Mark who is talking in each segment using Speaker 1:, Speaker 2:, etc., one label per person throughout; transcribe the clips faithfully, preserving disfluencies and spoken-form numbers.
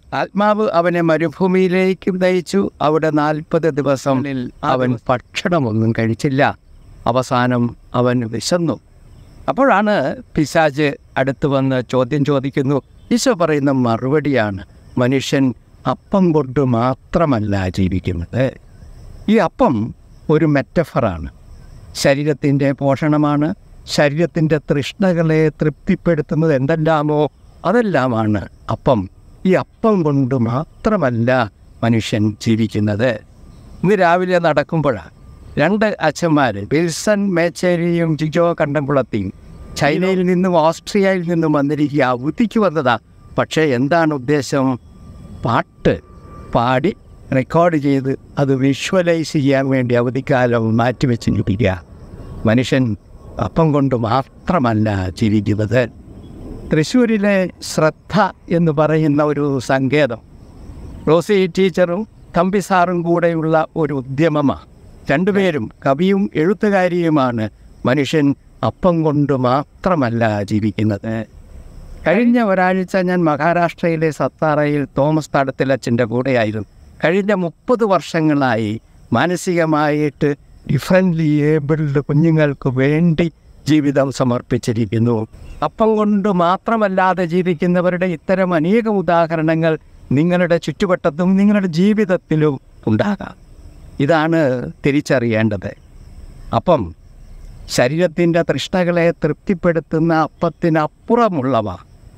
Speaker 1: ആത്മാവ് അവനെ മരുഭൂമിയിലേക്ക് നയിച്ചു. അവിടെ നാൽപ്പത് ദിവസങ്ങളിൽ അവൻ ഭക്ഷണമൊന്നും കഴിച്ചില്ല. അവസാനം അവൻ വിശന്നു. അപ്പോഴാണ് പിശാച് അടുത്ത് വന്ന് ചോദ്യം ചോദിക്കുന്നു. ഈശോ പറയുന്ന മറുപടിയാണ്, മനുഷ്യൻ അപ്പം കൊണ്ട് മാത്രമല്ല ജീവിക്കുന്നത്. ഈ അപ്പം ഒരു മെറ്റഫറാണ്. ശരീരത്തിൻ്റെ പോഷണമാണ്. ശരീരത്തിൻ്റെ തൃഷ്ണകളെ തൃപ്തിപ്പെടുത്തുന്നത് എന്തെല്ലാമോ അതെല്ലാമാണ് അപ്പം. ഈ അപ്പം കൊണ്ട് മാത്രമല്ല മനുഷ്യൻ ജീവിക്കുന്നത്. ഇന്ന് രാവിലെ നടക്കുമ്പോഴാണ് രണ്ട് അച്ഛന്മാർ, വിൽസൺ മേച്ചേരിയും ജിജോ കണ്ടംകുളത്തിയും, ചൈനയിൽ നിന്നും ഓസ്ട്രിയയിൽ നിന്നും വന്നിരിക്കുക. അവധിക്ക് വന്നതാ. പക്ഷേ എന്താണ് ഉദ്ദേശം? പാട്ട് പാടി റെക്കോർഡ് ചെയ്ത് അത് വിഷ്വലൈസ് ചെയ്യാൻ വേണ്ടി അവധിക്കാലം മാറ്റിവെച്ചിരിക്കുക. മനുഷ്യൻ അപ്പം കൊണ്ട് മാത്രമല്ല ജീവിക്കുന്നത്. തൃശ്ശൂരിലെ ശ്രദ്ധ എന്ന് പറയുന്ന ഒരു സങ്കേതം റോസി ടീച്ചറും തമ്പി സാറും കൂടെയുള്ള ഒരു ഉദ്യമമാണ്. രണ്ടുപേരും കവിയും എഴുത്തുകാരിയുമാണ്. മനുഷ്യൻ അപ്പം കൊണ്ട് മാത്രമല്ല ജീവിക്കുന്നത്. കഴിഞ്ഞ ഒരാഴ്ച ഞാൻ മഹാരാഷ്ട്രയിലെ സത്താറയിൽ തോമസ് തടത്തിലച്ഛൻ്റെ കൂടെയായിരുന്നു. കഴിഞ്ഞ മുപ്പത് വർഷങ്ങളായി മാനസികമായിട്ട് ഡിഫറൻ്റ്ലി ഏബിൾഡ് കുഞ്ഞുങ്ങൾക്ക് വേണ്ടി ജീവിതം സമർപ്പിച്ചിരിക്കുന്നു. അപ്പം കൊണ്ട് മാത്രമല്ലാതെ ജീവിക്കുന്നവരുടെ ഇത്തരം അനേകം ഉദാഹരണങ്ങൾ നിങ്ങളുടെ ചുറ്റുവട്ടത്തും നിങ്ങളുടെ ജീവിതത്തിലും ഉണ്ടാകാം. ഇതാണ് തിരിച്ചറിയേണ്ടത്. അപ്പം ശരീരത്തിൻ്റെ തൃഷ്ണകളെ തൃപ്തിപ്പെടുത്തുന്ന അപ്പത്തിനപ്പുറമുള്ളവ.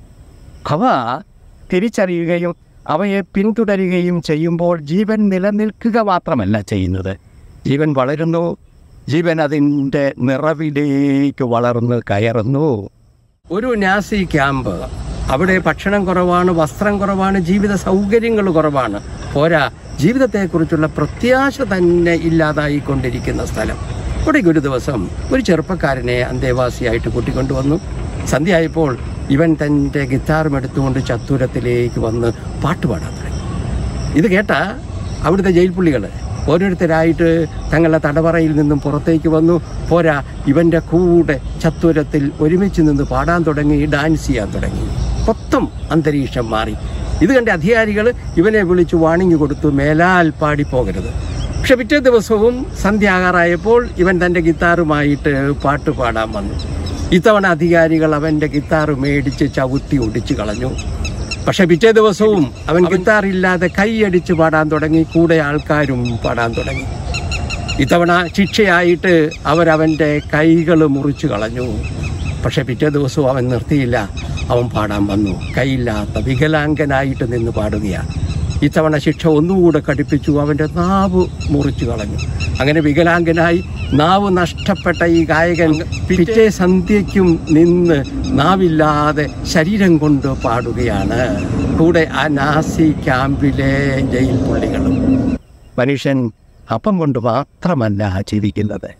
Speaker 1: അവ തിരിച്ചറിയുകയും അവയെ പിന്തുടരുകയും ചെയ്യുമ്പോൾ ജീവൻ നിലനിൽക്കുക മാത്രമല്ല ചെയ്യുന്നത്, ജീവൻ വളരുന്നു. ജീവൻ അതിൻ്റെ നിറവിലേക്ക് വളർന്ന് കയറുന്നു. ഒരു നാസി ക്യാമ്പ്, അവിടെ ഭക്ഷണം കുറവാണ്, വസ്ത്രം കുറവാണ്, ജീവിത സൗകര്യങ്ങൾ കുറവാണ്. പോരാ, ജീവിതത്തെക്കുറിച്ചുള്ള പ്രത്യാശ തന്നെ ഇല്ലാതായിക്കൊണ്ടിരിക്കുന്ന സ്ഥലം. അവിടേക്ക് ഒരു ദിവസം ഒരു ചെറുപ്പക്കാരനെ അന്തേവാസിയായിട്ട് കൂട്ടിക്കൊണ്ടുവന്നു. സന്ധ്യയായപ്പോൾ ഇവൻ തൻ്റെ ഗിത്താറും എടുത്തുകൊണ്ട് ചത്തൂരത്തിലേക്ക് വന്ന് പാട്ടുപാടാൻ തുടങ്ങി. ഇത് കേട്ട അവിടുത്തെ ജയിൽ പുള്ളികൾ ഓരോരുത്തരായിട്ട് തങ്ങളുടെ തടവറയിൽ നിന്നും പുറത്തേക്ക് വന്നു. പോരാ, ഇവൻ്റെ കൂടെ ചത്തൂരത്തിൽ ഒരുമിച്ച് നിന്ന് പാടാൻ തുടങ്ങി, ഡാൻസ് ചെയ്യാൻ തുടങ്ങി. മൊത്തം അന്തരീക്ഷം മാറി. ഇത് കണ്ട അധികാരികൾ ഇവനെ വിളിച്ച് വാണിംഗ് കൊടുത്തു, മേലാൽ പാടിപ്പോകരുത്. പക്ഷെ പിറ്റേ ദിവസവും സന്ധ്യാകാറായപ്പോൾ ഇവൻ തൻ്റെ ഗിത്താറുമായിട്ട് പാട്ട് പാടാൻ വന്നു. ഇത്തവണ അധികാരികൾ അവൻ്റെ ഗിത്താറ് മേടിച്ച് ചവിട്ടി ഒടിച്ചു കളഞ്ഞു. പക്ഷെ പിറ്റേ ദിവസവും അവൻ ഗിത്താറില്ലാതെ കൈയടിച്ച് പാടാൻ തുടങ്ങി. കൂടെ ആൾക്കാരും പാടാൻ തുടങ്ങി. ഇത്തവണ ശിക്ഷയായിട്ട് അവരവൻ്റെ കൈകൾ മുറിച്ചു കളഞ്ഞു. പക്ഷെ പിറ്റേ ദിവസവും അവൻ നിർത്തിയില്ല. അവൻ പാടാൻ വന്നു. കൈയില്ലാത്ത വികലാംഗനായിട്ട് നിന്ന് പാടുകയാണ്. ഇത്തവണ ശിക്ഷ ഒന്നുകൂടെ കടുപ്പിച്ചു. അവൻ്റെ നാവ് മുറിച്ചു കളഞ്ഞു. അങ്ങനെ വികലാംഗനായി നാവ് നഷ്ടപ്പെട്ട ഈ ഗായകൻ പിറ്റേ സന്ധ്യയ്ക്കും നിന്ന് നാവില്ലാതെ ശരീരം കൊണ്ട് പാടുകയാണ്. കൂടെ ആ നാസി ക്യാമ്പിലെ ജയിൽ പുള്ളികളും. മനുഷ്യൻ അപ്പം കൊണ്ട് മാത്രമല്ല ജീവിക്കുന്നത്.